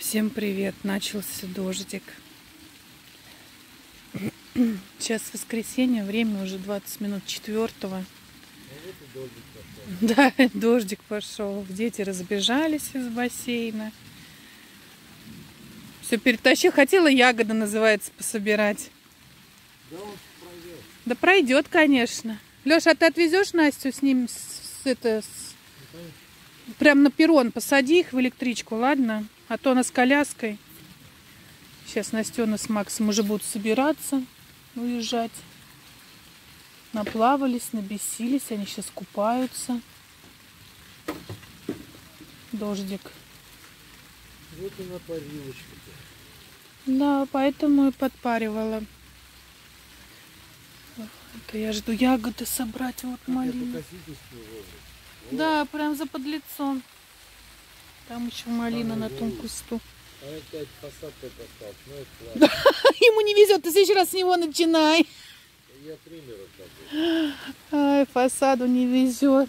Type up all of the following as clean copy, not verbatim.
Всем привет! Начался дождик. Сейчас воскресенье, время уже 20 минут 4-го. Да, дождик пошел. Дети разбежались из бассейна. Все перетащил. Хотела ягоды, называется, пособирать. Да он пройдет. Да пройдет, конечно. Леша, а ты отвезешь Настю с ним прям на перрон? Посади их в электричку, ладно? А то она с коляской. Сейчас Настена с Максом уже будут собираться, уезжать. Наплавались, набесились, они сейчас купаются. Дождик. Вот и на парилочку-то. Да, поэтому и подпаривала. Это я жду ягоды собрать. Вот малина. Да, прям за подлицом. Там еще малина на том кусту. А опять фасад только остался. Ну, это ладно. Ему не везет, ты в следующий раз с него начинай. Я примеру такой. Ай, фасаду не везет.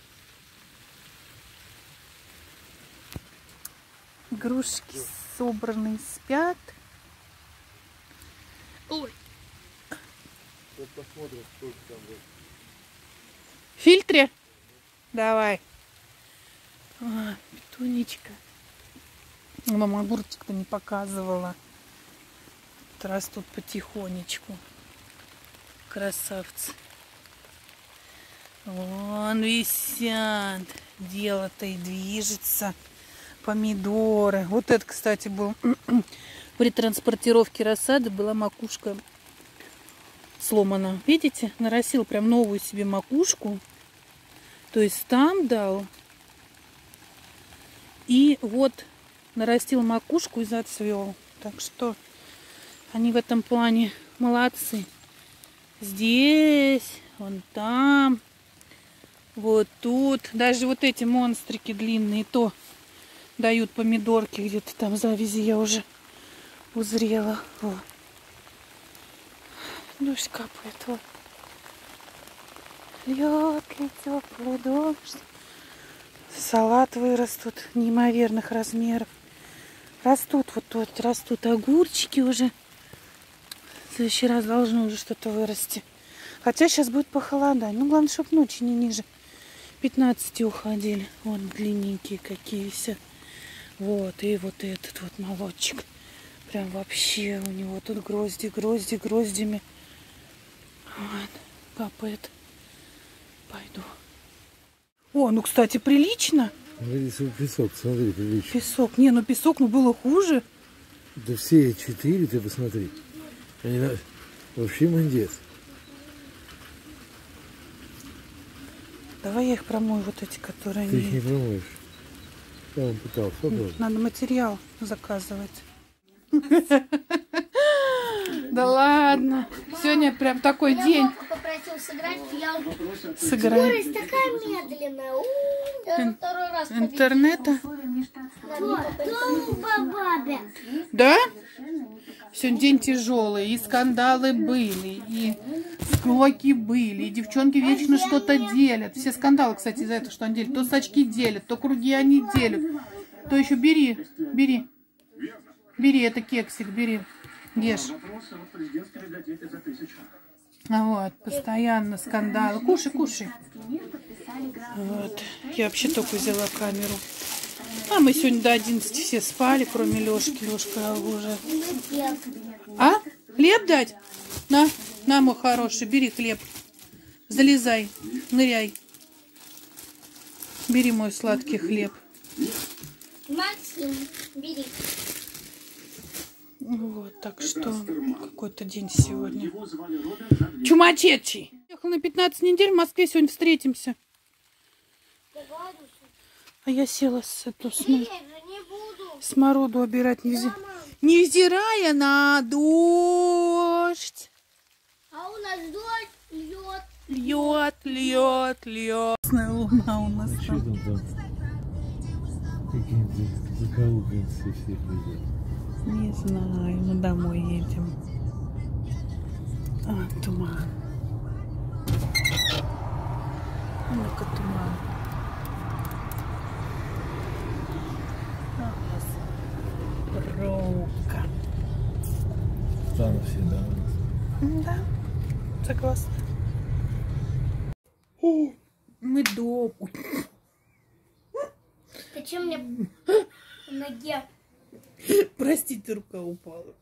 Игрушки собранные, спят. Ой. Вот посмотрим, сколько там будет. В фильтре? Давай. А, петунечка. Мама огурчик-то не показывала. Вот растут потихонечку. Красавцы. Вон висят. Дело-то и движется. Помидоры. Вот это, кстати, был при транспортировке рассады была макушка сломана. Видите? Нарастил прям новую себе макушку. То есть там дал. И вот нарастил макушку и зацвел. Так что они в этом плане молодцы. Здесь, вон там, вот тут. Даже вот эти монстрики длинные то дают помидорки. Где-то там в завязи я уже узрела. О. Дождь капает. Вот. Льет ли теплый дождь. Салат вырос тут неимоверных размеров. Растут вот тут, растут огурчики уже. В следующий раз должно уже что-то вырасти. Хотя сейчас будет похолодать. Ну, главное, чтобы ночи не ниже 15 уходили. Вон длинненькие какие висят. Вот, и вот этот вот молодчик. Прям вообще у него тут грозди гроздями. Вот, капает. Пойду. О, ну, кстати, прилично. Здесь песок, смотри, прилично. Песок. Не, ну песок, ну было хуже. Да все 4, ты посмотри. Они вообще мандец. Давай я их промою, вот эти, которые Ты их не промоешь. Я вам пытался. Надо материал заказывать. Да ладно. Сегодня прям такой день. Попросил сыграть, я Сыграй. скорость такая медленная. Я второй раз Интернета? Да? Сегодня день тяжелый. И скандалы были, и склоки были, и девчонки вечно что-то делят. Все скандалы, кстати, из-за этого, что они делят. То сачки делят, то круги они делят. То еще бери. Бери, это кексик, бери. Ешь. Вот, постоянно скандалы. Кушай. Вот. Я вообще только взяла камеру. А мы сегодня до 11 все спали, кроме Лешки. Лешка уже. А? Хлеб дать? На, мой хороший, бери хлеб. Залезай, ныряй. Бери мой сладкий хлеб. Максим, бери. Вот, так что какой-то день сегодня. Чумачечий. Ехал на 15 недель, в Москве сегодня встретимся. А я села смороду обирать, невзирая на дождь. А у нас дождь Льет. Красная луна у нас. Что там? Какие-то заколупленцы всех людей. Не знаю, мы домой едем. А, туман. Ну-ка, туман. всегда. Да, согласна. О, мы дома. Ты чем мне в ноге? Простите, рука упала.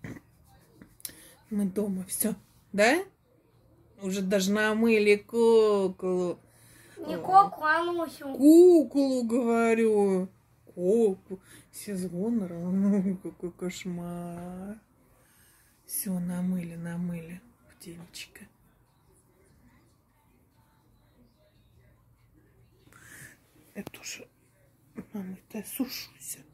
Мы дома, все, да? Уже даже намыли куклу. Не коку, а Нусю. Куклу, говорю. Куклу. Все с гонором. Какой кошмар. Все, намыли птенчика. Это уже намытая, сушуся.